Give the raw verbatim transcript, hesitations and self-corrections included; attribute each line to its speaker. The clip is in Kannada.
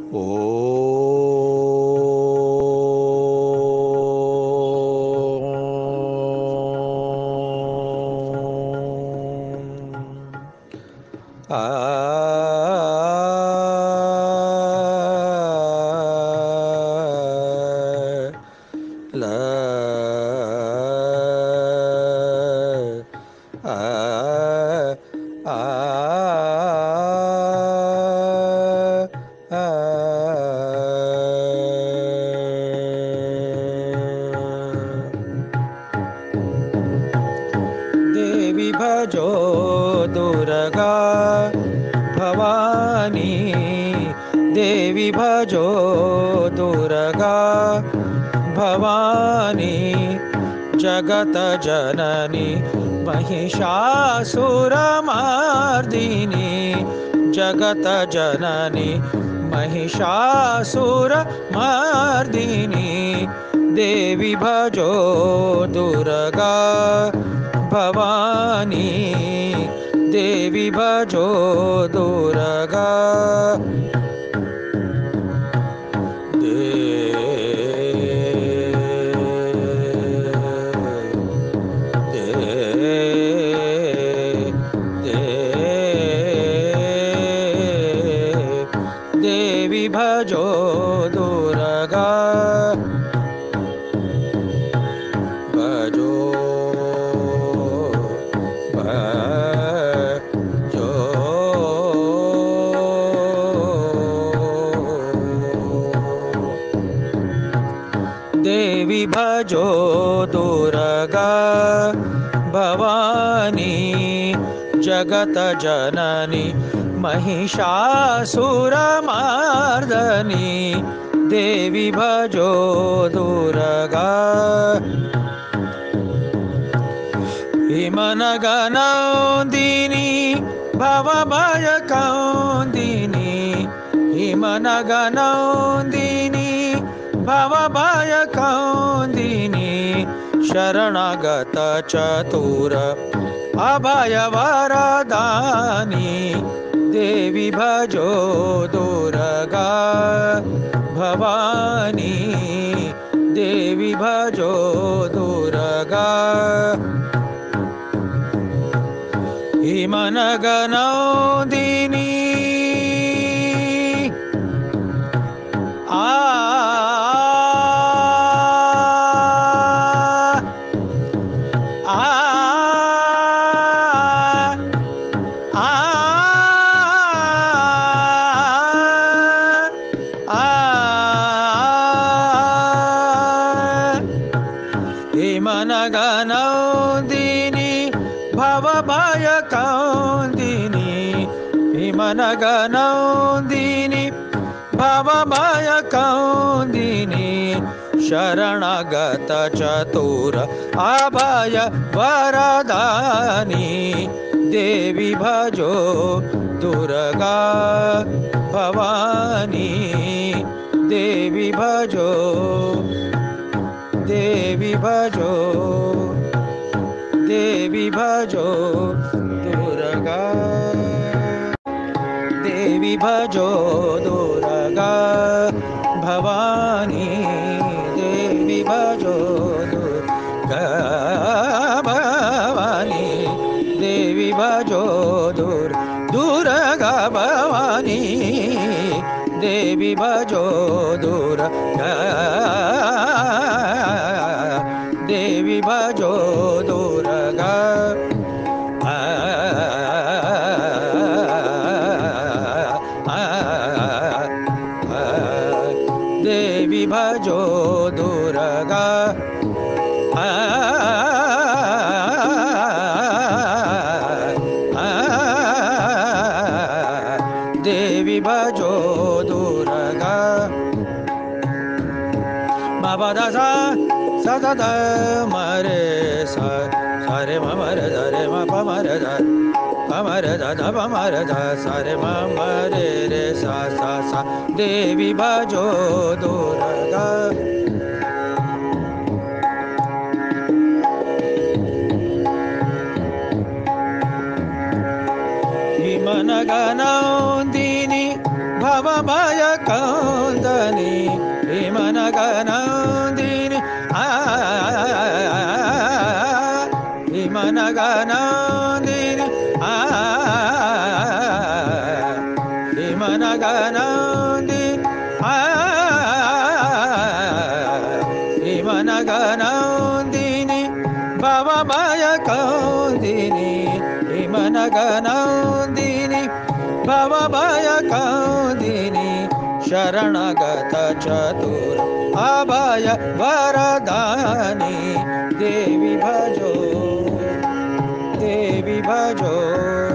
Speaker 1: ओ आ ला आ आ देवी भजो दुर्गा भवानी, देवी भजो दुर्गा भवानी, जगत जननी महिषासुरमर्दिनी, जगत जननी महिषासुरमर्दिनी, देवी भजो दुर्गा भवानी, देवी भजो दुर्गा दे दे दे देवी भजो दुर्गा भजो देवी भजो दुर्गा भवानी, जगत जननी महिषासुरमर्दिनी, देवी भजो दुर्गा हिमनगनन्दिनी भवभयकन्दिनी, हिमनगनन्दिनी भवभयकन्दिनी, शरणागत चतुर अभयवरदानी, देवी भजो दुर्गा भवानी, देवी भजो दुर्गा हिमनगनन्दिनी आ हिमनगनन्दिनी भवभयकन्दिनी, हिमनगनन्दिनी भवभयकन्दिनी, शरणागत चतुर अभय वरदानी, देवी भजो दुर्गा भवानी, देवी भजो देवी भजो देवी भजो दुर्गा, देवी भजो दुर्गा भवानी, देवी भजो दुर्गा भवानी, देवी भजो दुर दुर्गा भवानी, देवी भजो दुर्गा, देवी भजो दुर्गा आ, आ, आ, देवी भजो दुर्गा आ, आ, देवी भजो दुर्गा मबदसा सद मरे सा सारे मरे रे म पमरे पमरे द पमरे द सारे मरे रे सा सा सा, देवी भजो दुर्गा हिमनगनन्दिनी भवभयकन्दिनी, ಕಂದನಿ ಭೀಮನಗನಂದಿನಿ ಆ ಭೀಮನಗನಂದಿನಿ ಆ ಭೀಮನಗನಂದಿನಿ ಆ ಭೀಮನಗನಂದಿನಿ ಭವಭಯ ಕಂದಿನಿ ಭೀಮನಗನಂದಿನಿ ಭವಭಯ ಕಂದಿನಿ ಶರಣಗತ ಚತುರ ಅಭಯ ವರದಾನಿ ದೇವಿ ಭಜೋ ದೇವಿ ಭಜೋ